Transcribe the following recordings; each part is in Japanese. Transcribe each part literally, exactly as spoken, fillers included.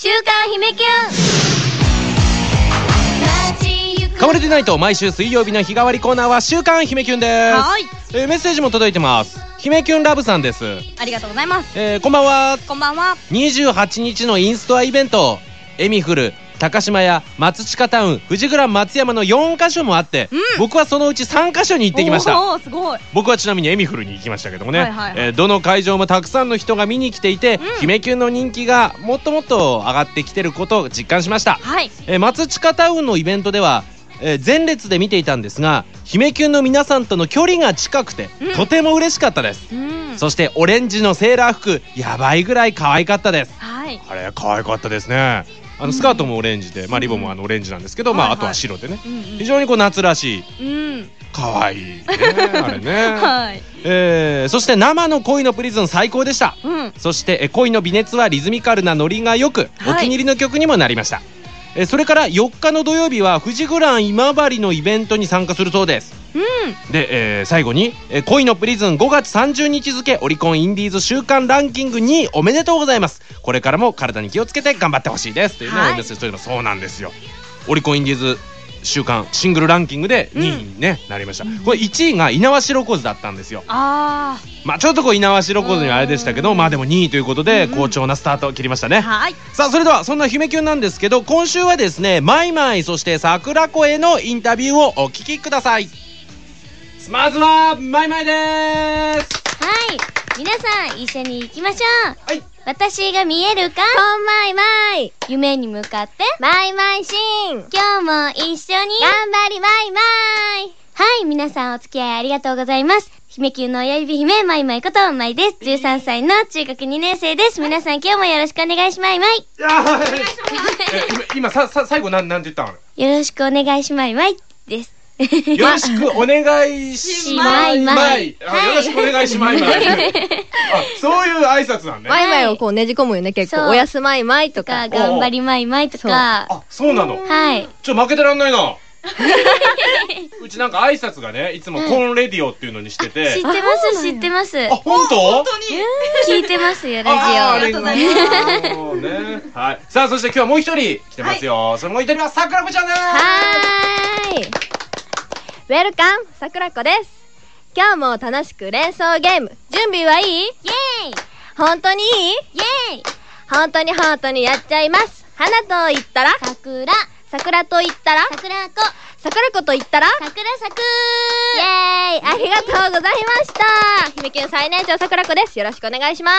週刊姫キュン。 かわれてないと毎週水曜日の日替わりコーナーは週刊姫キュンです。 はい、 えー、メッセージも届いてます。姫キュンラブさんです。 ありがとうございます。 えー、こんばんは。 こんばんは。 にじゅうはちにちのインストアイベント、エミフル、高島屋、松近タウン、富士グラン松山のよんかしょもあって、うん、僕はそのうちさんかしょに行ってきました。 おー、すごい。 僕はちなみにエミフルに行きましたけどもね、 はいはいはい、 えー、どの会場もたくさんの人が見に来ていて、うん、姫キュンの人気がもっともっと上がってきてることを実感しました。 はい、 えー、松近タウンのイベントでは、えー、前列で見ていたんですが、姫キュンの皆さんとの距離が近くて、うん、とても嬉しかったです、うん、そしてオレンジのセーラー服、やばいぐらい可愛かったです。 はい、 あれ可愛かったですね。あのスカートもオレンジで、まあ、リボンもあのオレンジなんですけど、うん、まあ、あとは白でね、はいはい、非常にこう夏らしい、うん、可愛いねあれね、はい、えー、そして生の恋のプリズン最高でした、うん、そしてえ恋の微熱はリズミカルなノリがよく、はい、お気に入りの曲にもなりました。えそれからよっかの土曜日は富士グラン今治のイベントに参加するそうです、うん、で、えー、最後に、えー、恋のプリズンごがつさんじゅうにち付オリコンインディーズ週間ランキングにいおめでとうございます。これからも体に気をつけて頑張ってほしいですというね、はい、おメッセージというのはそうなんですよ。オリコンインディーズ週間シングルランキングでにいに、ね、うん、なりました。これいちいが猪苗代湖ズだったんですよ。あまあちょっとこう猪苗代湖ズにはあれでしたけど、まあでもにいということで好調なスタートを切りましたね。はい、さあそれではそんな姫キュンなんですけど、今週はですね、マイマイそして桜子へのインタビューをお聞きください。まずはマイマイでーす。 はい、皆さん一緒に行きましょう。はい、私が見えるか、 こんまいまい、 夢に向かってマイマイシーン、 今日も一緒に頑張りマイマイ。 はい、皆さんお付き合いありがとうございます。姫キュンの親指姫マイマイことマイです。じゅうさんさいの中学にねん生です。皆さん今日もよろしくお願いしマイマイ。 いやー今ささ最後なんなんて言ったの？ よろしくお願いしマイマイです。 よろしくお願いしまいまい。よろしくお願いしまいまい。あ、そういう挨拶なんね。 マイマイをこうねじ込むよね、結構。おやすまいまいとか、 頑張りまいまいとか。 あ、そうなの。 はい。 ちょっと負けてらんないな。うちなんか挨拶がね、いつもコーンレディオっていうのにしてて。 知ってます知ってます。 あ、本当？本当に聞いてますよ、ラジオ。 ありがとうございます。はい。さあそして今日はもう一人来てますよ。そのもう一人はさくらこちゃんです。 はーい。ウェルカム、さくらこです。今日も楽しく連想ゲーム、準備はいい？イエーイ。本当にいい？イエーイ。本当に本当にやっちゃいます。花と言ったら桜、 桜と言ったら桜子、 桜子と言ったら桜咲く。 イエーイ。ありがとうございました。姫キュン最年長さくらこです。よろしくお願いします。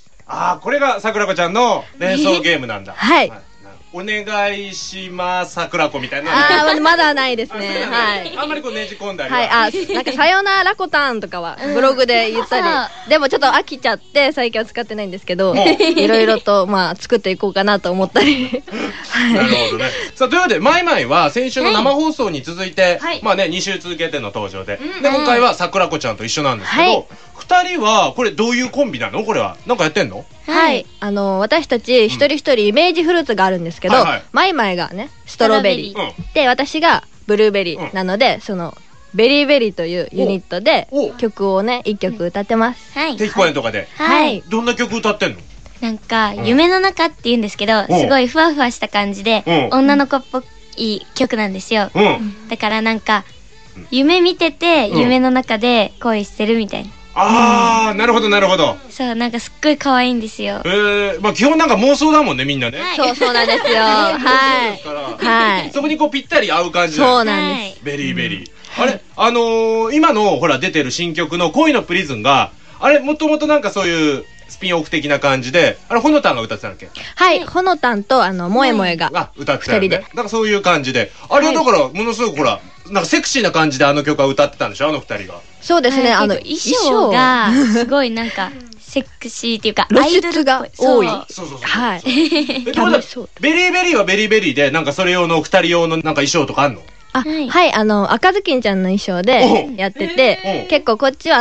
あー、これがさくらこちゃんの連想ゲームなんだ。 はい、はい、 お願いします桜子みたいな。 あー、まだないですね。はい。 あんまりこうねじ込んだりは。 はい、あ、なんかさよならこたんとかはブログで言ったり、うん、でもちょっと飽きちゃって最近は使ってないんですけど、いろいろとまあ作っていこうかなと思ったり。 なるほどね。さあというわけでマイマイは先週の生放送に続いて、はい、まあねに週続けての登場で、うん、で今回は桜子ちゃんと一緒なんですけど、はい、ふたりはこれどういうコンビなの？これはなんかやってんの？ はい、あの私たち一人一人イメージフルーツがあるんですけど、うん、はいはい、マイマイがねストロベリー、うん、で私がブルーベリーなので、うん、そのベリーベリーというユニットで曲をねいっきょく歌ってます。 はい、 定期公演とかで。 はい、 どんな曲歌ってんの？ なんか夢の中って言うんですけど、すごいふわふわした感じで女の子っぽい曲なんですよ。うん、だからなんか夢見てて夢の中で恋してるみたいな。 ああ、なるほどなるほど。 そう、なんかすっごい可愛いんですよ。 えー、まあ基本なんか妄想だもんね、みんなね。 そうそうなんですよ。はい。はい。 そこにこうぴったり合う感じ。 そうなんです。 ベリーベリー。あれ、あのー、今のほら出てる新曲の恋のプリズンが、あれもともとなんかそういうスピンオフ的な感じで、あれほのたんが歌ってたんだっけ？ はい、ほのたんとあの萌え萌えが歌ってたよね。だからそういう感じで、あれはだからものすごくほら。なんかセクシーな感じであの曲は歌ってたんでしょ、あの二人が。 そうですね、あの衣装がすごいなんかセクシーっていうか露出が多い。 そうそうそう。 はい。 ベリーベリーはベリーベリーでなんかそれ用の二人用のなんか衣装とかあんの？ あ、はい、あの赤ずきんちゃんの衣装でやってて、結構こっちはあの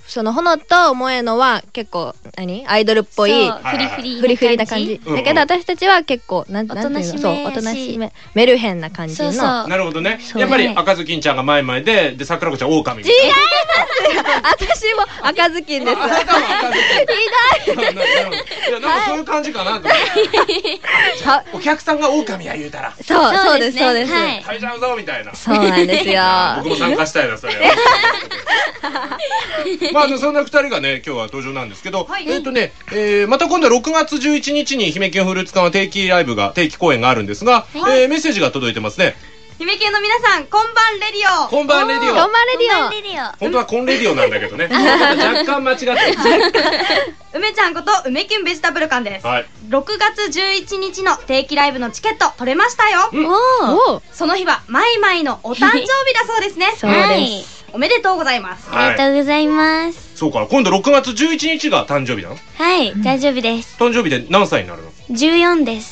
そのほのと萌えのは結構何アイドルっぽいフリフリフリフリな感じだけど、私たちは結構なんなんていうの、そうおとなしめメルヘンな感じの。 なるほどね。やっぱり赤ずきんちゃんがマイマイで、で桜子ちゃん狼みたいな。違いますよ。私も赤ずきんです。 あなたも赤ずきん。ひどい。いやなんかそういう感じかなと思って。お客さんが狼や言うたら。 そうそうですそうです。 食べちゃうぞみたいな。 そうなんですよ。 僕も参加したいなそれ。まあそんなふたりがね今日は登場なんですけど、えっとねまた今度ろくがつじゅういちにちに姫キュンフルーツ館は定期ライブが定期公演があるんですが、メッセージが届いてますね。 姫キュンの皆さんこんばんレディオ。 こんばんレディオ。 こんばんレディオ。本当はコンレディオなんだけどね。若干間違ってる。 梅ちゃんこと梅キュンベジタブル館です。ろくがつじゅういちにちの定期ライブのチケット取れましたよ。その日はマイマイのお誕生日だそうですね。 そうです。 おめでとうございます。 ありがとうございます。 そうか、今度ろくがつじゅういちにちが誕生日なの？ はい、誕生日です。 誕生日で何歳になるの？ じゅうよんです。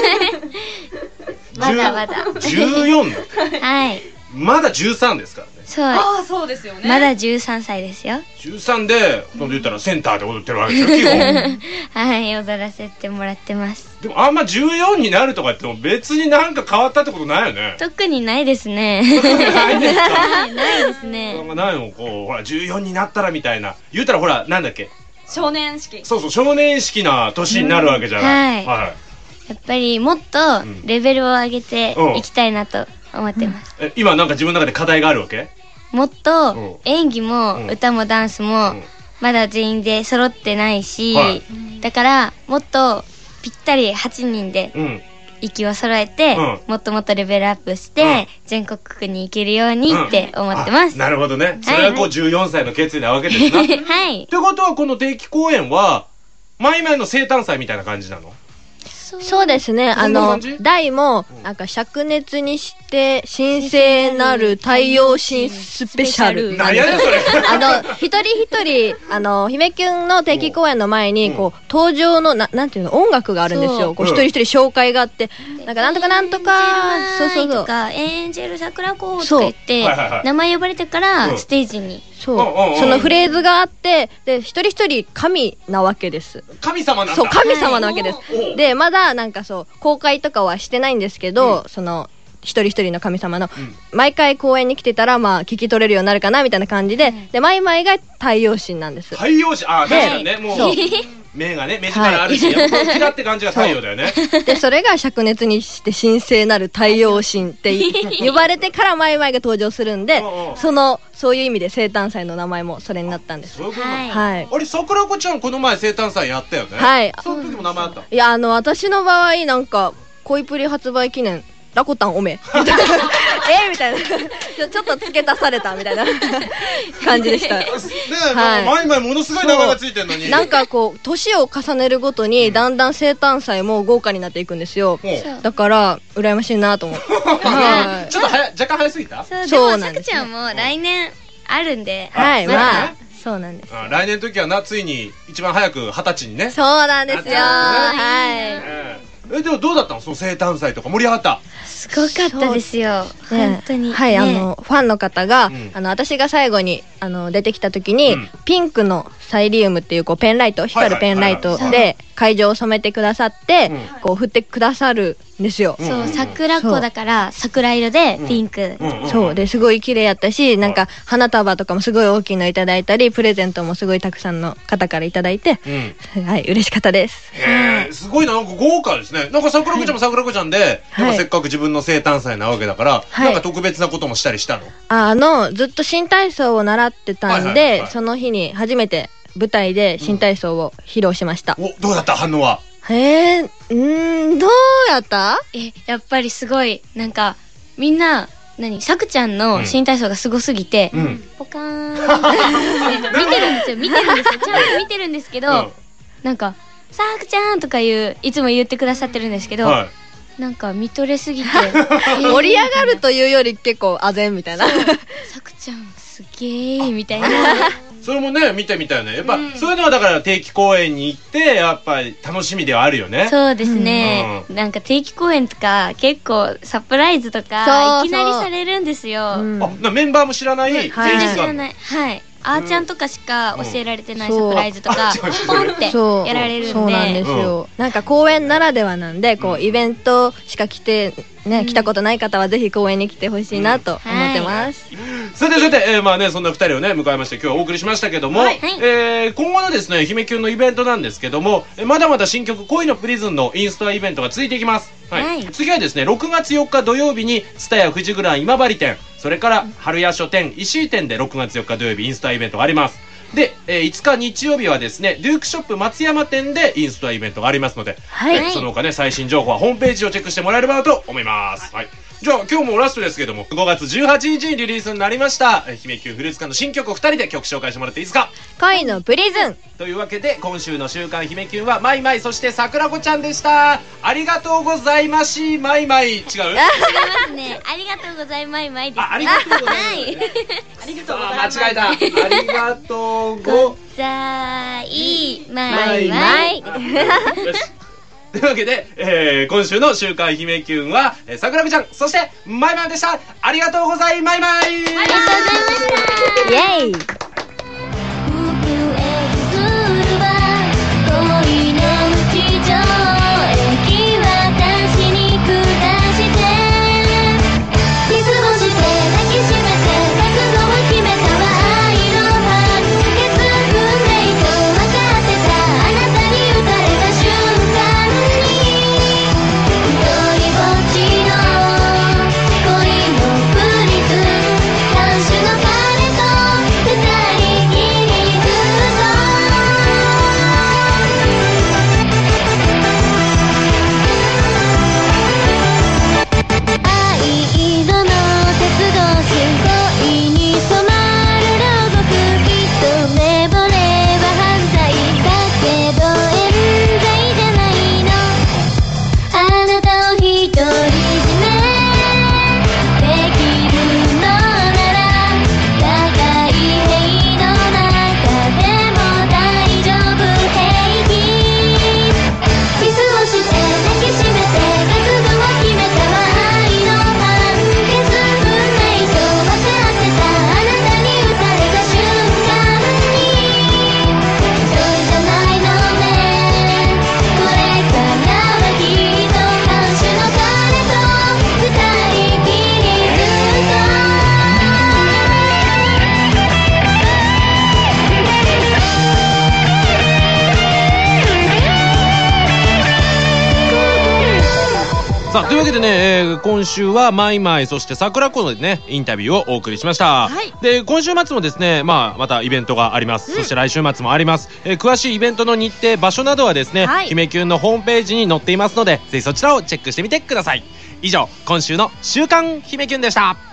まだまだ。 じゅうよんだ。 はい。 まだじゅうさんですからね。 そう。 ああ、そうですよね。 まだじゅうさんさいですよ。 じゅうさんで、今度言ったらセンターで踊ってるわけですよ、基本。 はい、踊らせてもらってます。 でもあんまじゅうよんになるとか言っても別になんか変わったってことないよね。 特にないですね。 ないですか？ ないですね。 ないのこう、ほら、じゅうよんになったらみたいな。言うたらほら、なんだっけ？ 少年式。 そうそう、少年式な年になるわけじゃない。 はい。やっぱりもっとレベルを上げていきたいなと思ってます。 え、今なんか自分の中で課題があるわけ？ もっと演技も歌もダンスもまだ全員で揃ってないし、だからもっとぴったりはちにんで息を揃えてもっともっとレベルアップして全国区に行けるようにって思ってます。 なるほどね。それはこうじゅうよんさいの決意なわけですな。 はい。 ってことはこの定期公演はマイマイの生誕祭みたいな感じなの？ そうですね。あの大もなんか灼熱にして神聖なる太陽神スペシャル。 何やねんそれ。 あの一人一人あの姫キュンの定期公演の前にこう登場のななんていうの音楽があるんですよ。こう一人一人紹介があってなんかなんとかなんとかそうそうそうとかエンジェル桜子とか言って名前呼ばれてからステージに。 そうそのフレーズがあってで一人一人神なわけです。 神様なんだ。 そう神様なわけです。でまだなんかそう公開とかはしてないんですけど、その一人一人の神様の毎回公演に来てたらまあ聞き取れるようになるかなみたいな感じで、でマイマイが太陽神なんです。 太陽神、ああ確かにね、もう目がね目力あるし、やっぱキラって感じが太陽だよね。 でそれが灼熱にして神聖なる太陽神って呼ばれてからマイマイが登場するんで、そのそういう意味で生誕祭の名前もそれになったんです。 はい。あれ桜子ちゃんこの前生誕祭やったよね。はい。その時も名前あった。 いやあの私の場合なんか恋プリ発売記念ラコタンおめえみたいなちょっと付け足されたみたいな感じでした。ねえ、マイマイものすごい名前がついてるのになんかこう年を重ねるごとにだんだん生誕祭も豪華になっていくんですよ。だから羨ましいなと思って。ちょっと若干早すぎた？ そうなんです。さくちゃんも来年あるんで、 はいまあそうなんです。 来年の時はなついに一番早く二十歳にね。 そうなんですよ。はい。 えでもどうだったのその生誕祭とか盛り上がった？ すごかったですよ本当に。 はい、あのファンの方があの私が最後にあの出てきた時にピンクのサイリウムっていうこうペンライト光るペンライトで会場を染めてくださってこう振ってくださるんですよ。 そう桜子だから桜色でピンク。 そうですごい綺麗やったし、なんか花束とかもすごい大きいのいただいたりプレゼントもすごいたくさんの方からいただいて、はい嬉しかったです。 へえすごいな、なんか豪華ですね。なんか桜子ちゃんも桜子ちゃんでなんかせっかく自分の生誕祭なわけだからなんか特別なこともしたりしたの？ あのずっと新体操を習ってたんでその日に初めて舞台で新体操を披露しました。 おどうだった反応は？ へえうんどうやった？ えやっぱりすごいなんかみんな何さくちゃんの新体操がすごすぎてポカーン見てるんですよ見てるんですよちゃんと見てるんですけどなんかさくちゃんとかいういつも言ってくださってるんですけどなんか見とれすぎて盛り上がるというより結構あぜんみたいなさくちゃんすげーみたいなそれもね見てみたよね。やっぱ、うん、そういうのはだから定期公演に行ってやっぱり楽しみではあるよね。 そうですね、うん、なんか定期公演とか結構サプライズとかいきなりされるんですよ。 うん、あなメンバーも知らない、 全然知らない。はいあーちゃんとかしか教えられてないサプライズとかポンってやられるんで、 そうなんですよ。なんか公演ならではなんで、こうイベントしか来てね、来たことない方はぜひ公演に来てほしいなと思ってます。 さてさて、えー、まあね、そんなふたりをね迎えまして今日はお送りしましたけども、はい、えー、今後のですね姫キュンのイベントなんですけども、えー、まだまだ新曲恋のプリズンのインストアイベントが続いていきます。はいはい、次はですねろくがつよっか土曜日に蔦屋富士グラン今治店、それから春屋書店石井店でろくがつよっか土曜日インストアイベントがあります。で、えー、いつか日曜日はですねデュークショップ松山店でインストアイベントがありますので、はい、えー、その他ね最新情報はホームページをチェックしてもらえればと思います。はい、じゃあ今日もラストですけどもごがつじゅうはちにちにリリースになりました姫キュンフルーツ館の新曲をふたりで曲紹介してもらっていいですか。 恋のプリズンというわけで今週の週刊姫キュンはマイマイそして桜子ちゃんでした。ありがとうございましマイマイ。違う？違いますね。ありがとうございマイマイですね。 あ、ありがとうございます。ありがとうございます。間違えた。ありがとうございマイマイ。 というわけで、えー、今週の週刊姫キュンは、えー、桜子ちゃんそしてマイマイでした。ありがとうございマイマイ。ありがとうございました。 イエイ。 さあというわけでね、えー、今週はマイマイそして桜子のねインタビューをお送りしました。はい、で今週末もですね、まあ、またイベントがあります。うん、そして来週末もあります。えー、詳しいイベントの日程場所などはですね、はい、姫キュンのホームページに載っていますのでぜひそちらをチェックしてみてください。以上今週の週刊姫キュンでした。